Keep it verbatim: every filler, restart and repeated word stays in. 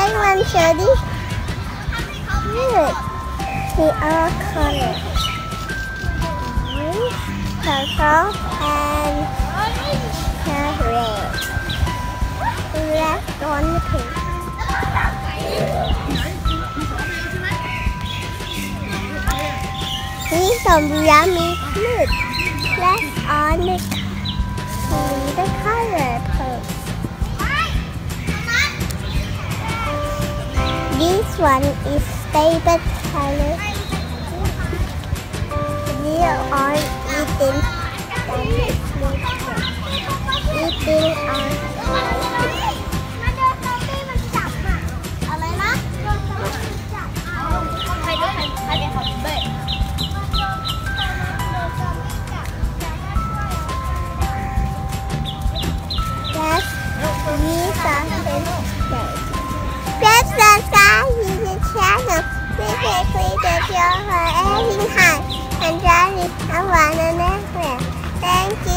everyone show this. Look, they are colors. Orange, purple, and red. Left on the pink. These some yummy fruit. Left on the, the color post. This one is stable color. We are eating eating on Yes, we saw him today. Press subscribe to the channel. Please click the bell for every time and join us on the next one. Thank you.